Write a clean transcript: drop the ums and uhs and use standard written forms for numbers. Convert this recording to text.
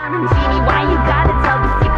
clown and genie, why you gotta tell the secret?